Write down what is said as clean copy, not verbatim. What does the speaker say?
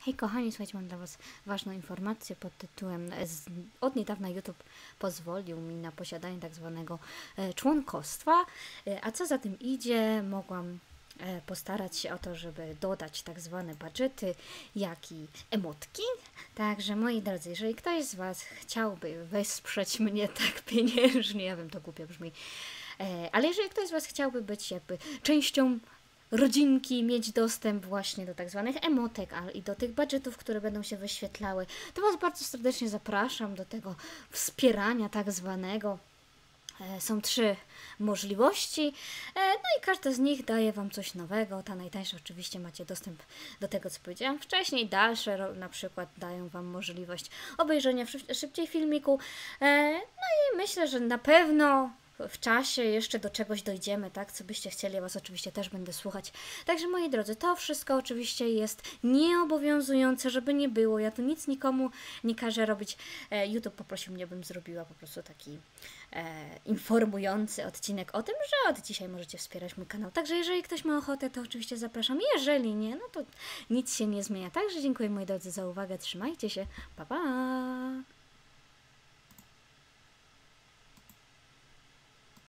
Hej kochani, słuchajcie, mam dla Was ważną informację pod tytułem od niedawna YouTube pozwolił mi na posiadanie tak zwanego członkostwa, a co za tym idzie, mogłam postarać się o to, żeby dodać tak zwane budżety, jak i emotki. Także moi drodzy, jeżeli ktoś z Was chciałby wesprzeć mnie tak pieniężnie, ja wiem, to głupio brzmi, ale jeżeli ktoś z Was chciałby być jakby częścią rodzinki, mieć dostęp właśnie do tak zwanych emotek i do tych budżetów, które będą się wyświetlały, to Was bardzo serdecznie zapraszam do tego wspierania tak zwanego. Są 3 możliwości, no i każda z nich daje Wam coś nowego. Ta najtańsza oczywiście macie dostęp do tego, co powiedziałam wcześniej. Dalsze na przykład dają Wam możliwość obejrzenia szybciej filmiku. No i myślę, że na pewno w czasie jeszcze do czegoś dojdziemy, tak? Co byście chcieli, ja Was oczywiście też będę słuchać. Także moi drodzy, to wszystko oczywiście jest nieobowiązujące, żeby nie było. Ja tu nic nikomu nie każę robić. YouTube poprosił mnie, bym zrobiła po prostu taki informujący odcinek o tym, że od dzisiaj możecie wspierać mój kanał. Także jeżeli ktoś ma ochotę, to oczywiście zapraszam. Jeżeli nie, no to nic się nie zmienia. Także dziękuję moi drodzy za uwagę. Trzymajcie się. Pa, pa!